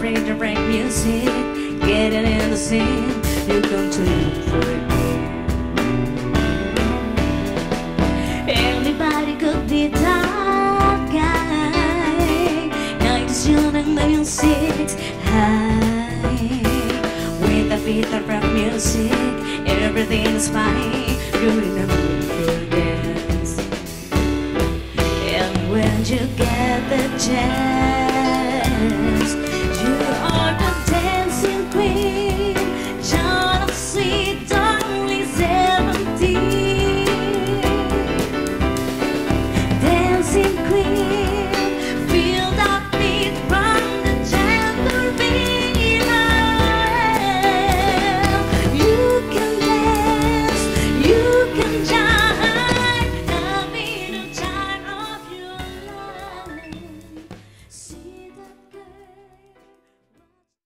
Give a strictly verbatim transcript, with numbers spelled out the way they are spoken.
bring the right music, getting in the scene, you come to look for it. Everybody could be that guy. Now it's you and the music's high. With the beat of rap music, everything is fine. You're in the mood for dance. And when you get the chance,